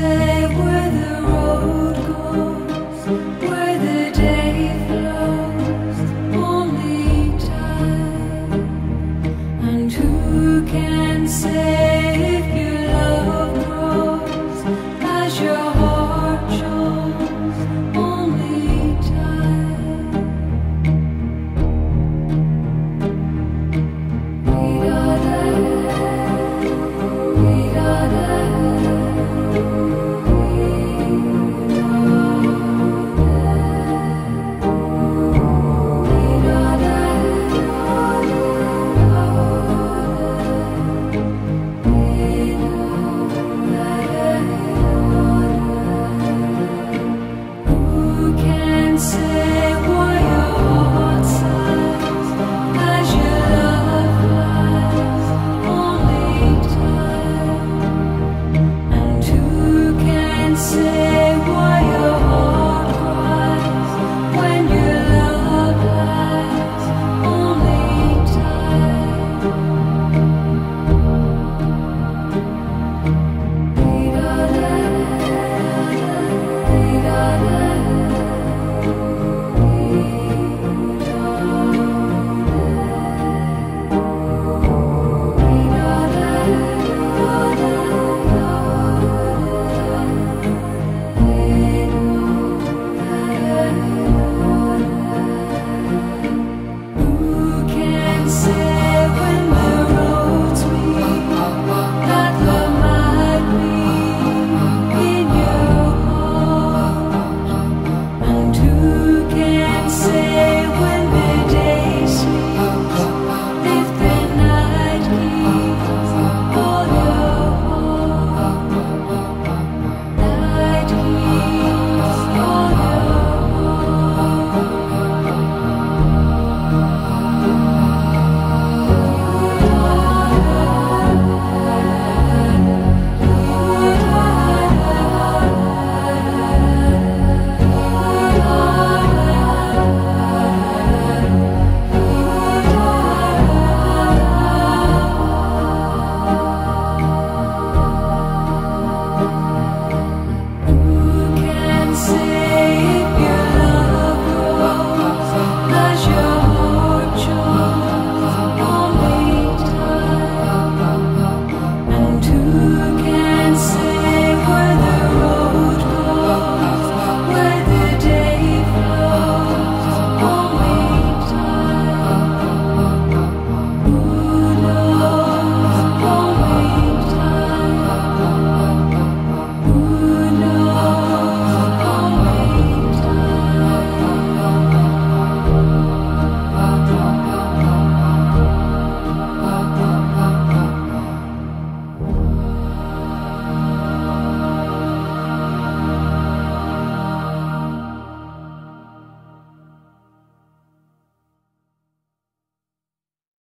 say where the road goes, where the day flows? Only time. And who can say if your love grows as your heart shows? Only time. Who can say why your heart sighs as your love flies? Only time. And who can say